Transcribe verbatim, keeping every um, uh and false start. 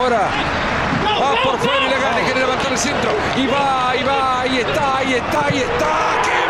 Ahora va por fuera y le gana, quiere levantar el centro. Y va, y va, ahí está, ahí está, ahí está. ¿Qué?